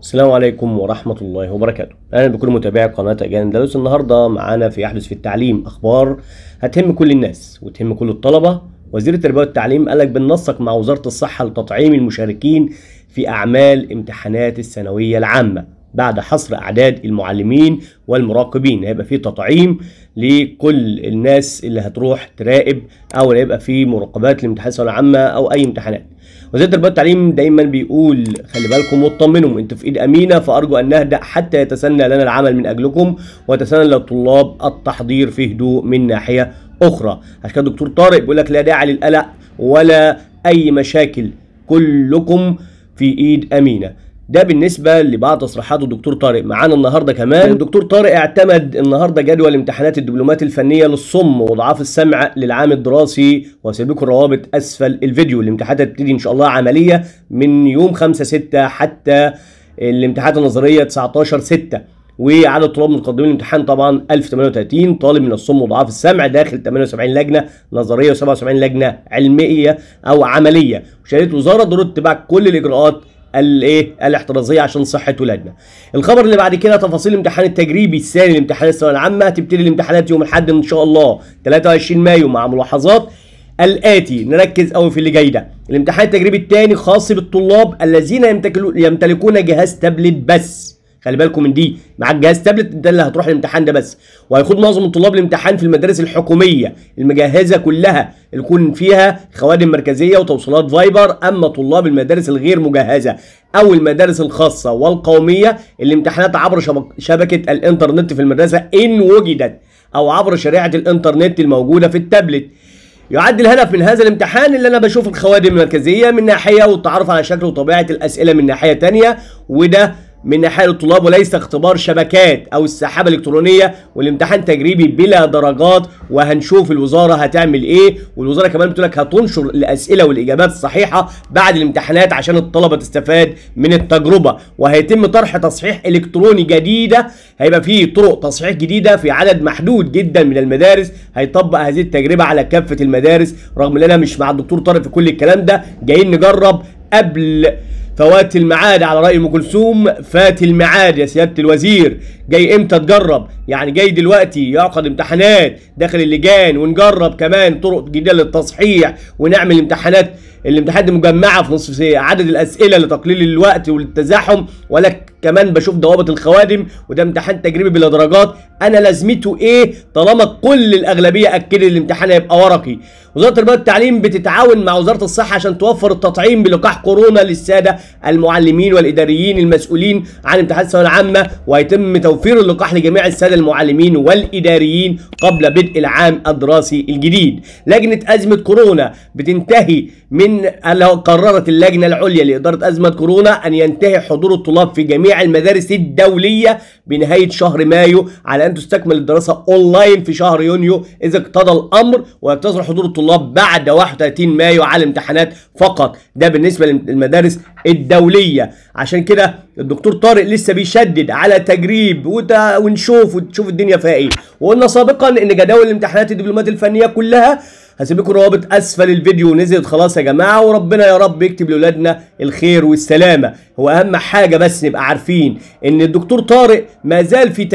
السلام عليكم ورحمة الله وبركاته. أهلا بكل متابعي قناة أجيال أندلس. النهاردة معانا في يحدث في التعليم أخبار هتهم كل الناس وتهم كل الطلبة. وزير التربية والتعليم قالك بننسق مع وزارة الصحة لتطعيم المشاركين في أعمال امتحانات الثانوية العامة بعد حصر أعداد المعلمين والمراقبين. هيبقى في تطعيم لكل الناس اللي هتروح تراقب أو هيبقى في مراقبات لامتحانات الثانوية العامة أو أي امتحانات. وزير التربية والتعليم دايما بيقول خلي بالكم واطمنوا، انتوا في ايد امينه، فارجو ان نهدأ حتى يتسنى لنا العمل من اجلكم ويتسنى للطلاب التحضير في هدوء من ناحيه اخرى. عشان كده الدكتور طارق بيقول لك لا داعي للقلق ولا اي مشاكل، كلكم في ايد امينه. ده بالنسبه لبعض تصريحات الدكتور طارق. معانا النهارده كمان الدكتور طارق اعتمد النهارده جدول امتحانات الدبلومات الفنيه للصم وضعاف السمع للعام الدراسي، وسيبكم الروابط اسفل الفيديو. الامتحانات هتبتدي ان شاء الله عمليه من يوم 5/6 حتى الامتحانات النظريه 19/6. وعدد الطلاب المتقدمين الامتحان طبعا 1038 طالب من الصم وضعاف السمع داخل 78 لجنه نظريه و77 لجنه علميه او عمليه. وشهدت وزاره ضروره اتباع كل الاجراءات الاحترازيه عشان صحه ولادنا. الخبر اللي بعد كده تفاصيل الامتحان التجريبي الثاني لامتحانات الثانويه العامه. هتبتدي الامتحانات يوم الاحد ان شاء الله 23 مايو مع ملاحظات الاتي. نركز قوي في اللي جاي ده. الامتحان التجريبي الثاني خاص بالطلاب الذين يمتلكون جهاز تابلت بس. خلي بالكم من دي، معاك جهاز تابلت ده اللي هتروح الامتحان ده بس. وهيخوض معظم الطلاب الامتحان في المدارس الحكوميه المجهزه كلها اللي يكون فيها خوادم مركزيه وتوصيلات فايبر. اما طلاب المدارس الغير مجهزه او المدارس الخاصه والقوميه الامتحانات عبر شبكه الانترنت في المدرسه ان وجدت او عبر شريحه الانترنت الموجوده في التابلت. يعد الهدف من هذا الامتحان اللي انا بشوف الخوادم المركزيه من ناحيه والتعرف على شكل وطبيعه الاسئله من ناحيه ثانيه، وده من ناحيه الطلاب وليس اختبار شبكات او السحابه الالكترونيه. والامتحان تجريبي بلا درجات، وهنشوف الوزاره هتعمل ايه. والوزاره كمان بتقول لك هتنشر الاسئله والاجابات الصحيحه بعد الامتحانات عشان الطلبه تستفاد من التجربه. وهيتم طرح تصحيح الكتروني جديده، هيبقى فيه طرق تصحيح جديده في عدد محدود جدا من المدارس. هيطبق هذه التجربه على كافه المدارس، رغم ان انا مش مع الدكتور طارق في كل الكلام ده. جايين نجرب قبل فوات الميعاد، على رأي ام كلثوم فات الميعاد يا سيادة الوزير. جاي امتى تجرب؟ يعني جاي دلوقتي يعقد امتحانات داخل اللجان ونجرب كمان طرق جديدة للتصحيح ونعمل الامتحانات مجمعة في نصف عدد الأسئلة لتقليل الوقت والتزاحم. ولا كمان بشوف ضوابط الخوادم، وده امتحان تجريبي بلا درجات. أنا لازمته إيه طالما كل الأغلبية أكدت الامتحان هيبقى ورقي؟ وزارة التربية والتعليم بتتعاون مع وزارة الصحة عشان توفر التطعيم بلقاح كورونا للسادة المعلمين والإداريين المسؤولين عن امتحانات الثانوية العامة. وهيتم توفير اللقاح لجميع السادة المعلمين والإداريين قبل بدء العام الدراسي الجديد. لجنة أزمة كورونا بتنتهي من قررت اللجنة العليا لإدارة أزمة كورونا أن ينتهي حضور الطلاب في جميع المدارس الدولية بنهاية شهر مايو، على أن تستكمل الدراسة أونلاين في شهر يونيو إذا اقتضى الأمر، ويقتصر حضور الطلاب بعد 31 مايو على الامتحانات فقط. ده بالنسبة للمدارس الدولية. عشان كده الدكتور طارق لسه بيشدد على تجريب وتشوف الدنيا فيها ايه. وقلنا سابقا ان جداول الامتحانات الدبلومات الفنيه كلها هسيبكم روابط اسفل الفيديو، نزلت خلاص يا جماعه. وربنا يا رب يكتب لاولادنا الخير والسلامه. هو اهم حاجه بس نبقى عارفين ان الدكتور طارق ما زال في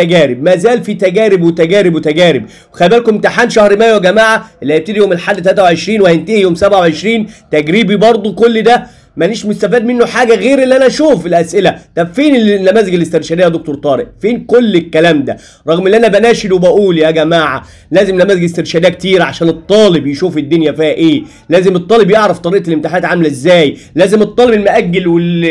تجارب وتجارب. وخلي بالكم امتحان شهر مايو يا جماعه اللي هيبتدي يوم الاحد 23 وهينتهي يوم 27 تجريبي برضو. كل ده مانيش مستفاد منه حاجه غير اللي انا اشوف الاسئله. طب فين النماذج الاسترشاديه يا دكتور طارق؟ فين كل الكلام ده؟ رغم ان انا بناشد وبقول يا جماعه لازم نماذج استرشاديه كتير عشان الطالب يشوف الدنيا فيها ايه. لازم الطالب يعرف طريقه الامتحانات عامله ازاي. لازم الطالب المأجل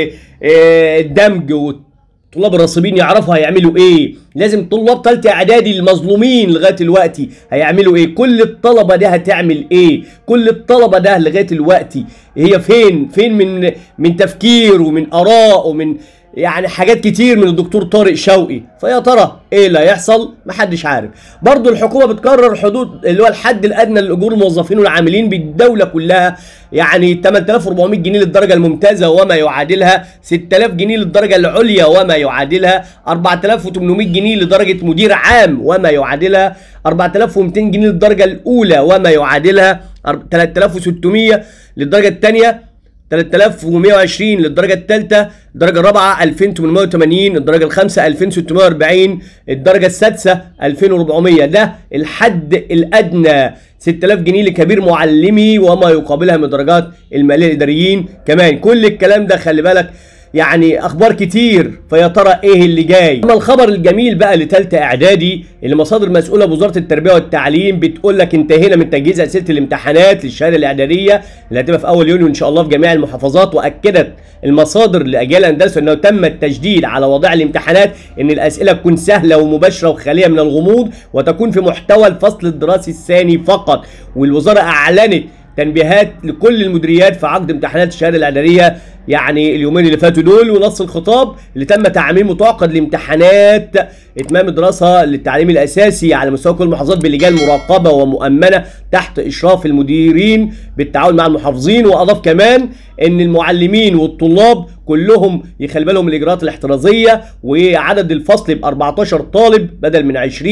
والدمج طلاب الراسبين يعرفوا هيعملوا ايه. لازم طلاب ثالثه اعدادي المظلومين لغايه دلوقتي هيعملوا ايه. كل الطلبه ده هتعمل ايه. كل الطلبه ده لغايه دلوقتي هي فين من تفكير ومن اراء ومن يعني حاجات كتير من الدكتور طارق شوقي. فيا ترى ايه اللي هيحصل؟ محدش عارف. برضو الحكومه بتقرر حدود اللي هو الحد الادنى لاجور الموظفين والعاملين بالدوله كلها، يعني 8400 جنيه للدرجه الممتازه وما يعادلها، 6000 جنيه للدرجه العليا وما يعادلها، 4800 جنيه لدرجه مدير عام وما يعادلها، 4200 جنيه للدرجه الاولى وما يعادلها، 3600 للدرجه الثانيه، 3120 للدرجة الثالثة، الدرجة الرابعة 2880، الدرجة الخامسة 2640، الدرجة السادسة 2400. ده الحد الأدنى 6000 جنيه لكبير معلمي وما يقابلها من درجات المالية الإداريين. كمان كل الكلام ده خلي بالك يعني اخبار كتير، فيا ترى ايه اللي جاي؟ اما الخبر الجميل بقى لثالثه اعدادي اللي مصادر مسؤوله بوزاره التربيه والتعليم بتقول لك انتهينا من تجهيز اسئله الامتحانات للشهاده الاعداديه اللي هتبقى في اول يونيو ان شاء الله في جميع المحافظات. واكدت المصادر لاجيال اندلس انه تم التشديد على وضع الامتحانات ان الاسئله تكون سهله ومباشره وخاليه من الغموض وتكون في محتوى الفصل الدراسي الثاني فقط. والوزاره اعلنت تنبيهات لكل المديريات في عقد امتحانات الشهاده الاعداديه يعني اليومين اللي فاتوا دول. ونص الخطاب اللي تم تعميمه تعقد لامتحانات اتمام الدراسه للتعليم الاساسي على مستوى كل المحافظات بلجان مراقبه ومؤمنه تحت اشراف المديرين بالتعاون مع المحافظين. واضاف كمان ان المعلمين والطلاب كلهم يخلي بالهم من الاجراءات الاحترازيه، وعدد الفصل يبقى 14 طالب بدل من 20،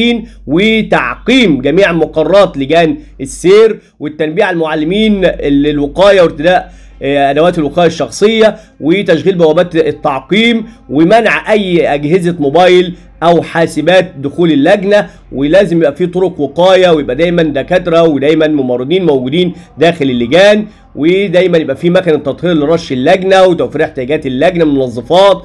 وتعقيم جميع مقرات لجان السير، والتنبيه على المعلمين للوقايه وارتداء ادوات الوقايه الشخصيه، وتشغيل بوابات التعقيم، ومنع اي اجهزه موبايل او حاسبات دخول اللجنه. ولازم يبقى في طرق وقايه، ويبقى دايما دكاتره ودايما ممرضين موجودين داخل اللجان، ودايما يبقى في مكنه تطهير لرش اللجنه وتوفير احتياجات اللجنه من منظفات،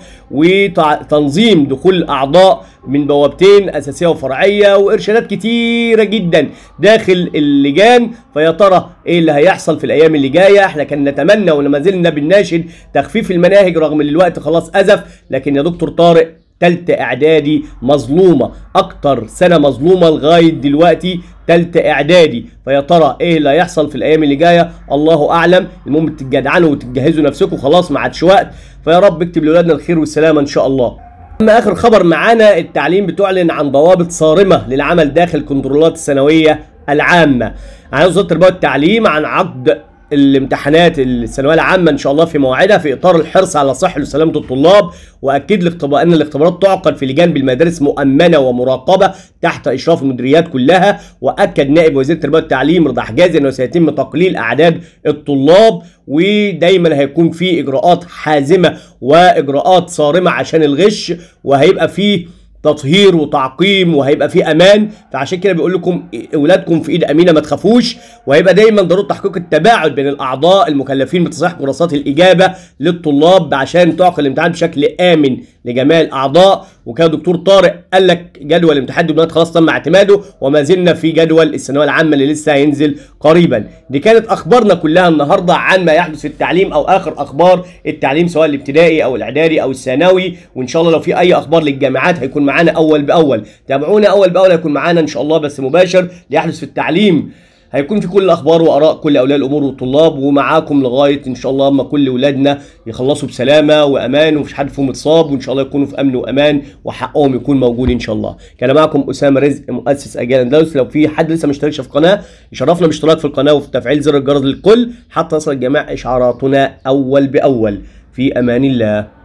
وتنظيم دخول الاعضاء من بوابتين اساسيه وفرعيه، وارشادات كتيره جدا داخل اللجان. فيا ترى ايه اللي هيحصل في الايام اللي جايه؟ احنا كان نتمنى وما زلنا بنناشد تخفيف المناهج رغم ان الوقت خلاص ازف، لكن يا دكتور طارق تالتة اعدادي مظلومه، اكتر سنه مظلومه لغايه دلوقتي تالتة اعدادي. فيا ترى ايه اللي هيحصل في الايام اللي جايه؟ الله اعلم. المهم تتجدعنوا وتجهزوا نفسكم، خلاص ما عادش وقت. فيا رب اكتب لاولادنا الخير والسلامه ان شاء الله. اما اخر خبر معانا، التعليم بتعلن عن ضوابط صارمه للعمل داخل الكنترولات الثانويه العامه. عن وزاره التربيه والتعليم عن عقد الامتحانات الثانويه العامه ان شاء الله في موعدها في اطار الحرص على صحه وسلامه الطلاب. واكد ان الاختبارات تعقد في لجان بالمدارس مؤمنه ومراقبه تحت اشراف المديريات كلها. واكد نائب وزير التربيه والتعليم رضا حجازي انه سيتم تقليل اعداد الطلاب، ودايما هيكون في اجراءات حازمه واجراءات صارمه عشان الغش، وهيبقى فيه تطهير وتعقيم، وهيبقى في امان. فعشان كده بيقول لكم اولادكم في ايد امينه ما تخافوش. وهيبقى دايما ضروره تحقيق التباعد بين الاعضاء المكلفين بتصحيح كراسات الاجابه للطلاب عشان تعقد الامتحان بشكل امن لجميع الاعضاء. وكان دكتور طارق قال لك جدول الامتحان دبلومات خلاص تم اعتماده، وما زلنا في جدول الثانويه العامه اللي لسه هينزل قريبا. دي كانت اخبارنا كلها النهارده عن ما يحدث في التعليم او اخر اخبار التعليم سواء الابتدائي او الاعدادي او الثانوي. وان شاء الله لو في اي اخبار للجامعات هيكون معانا اول باول. تابعونا اول باول، هيكون معانا ان شاء الله بس مباشر ليحدث في التعليم. هيكون في كل الاخبار واراء كل اولياء الامور والطلاب، ومعاكم لغايه ان شاء الله اما كل اولادنا يخلصوا بسلامه وامان ومفيش حد فيهم متصاب، وان شاء الله يكونوا في امن وامان وحقهم يكون موجود ان شاء الله. كان معكم اسامه رزق مؤسس اجيال اندلس. لو في حد لسه ما اشتركش في القناه يشرفنا بالاشتراك في القناه وفي تفعيل زر الجرس للكل حتى يصل الجميع اشعاراتنا اول باول. في امان الله.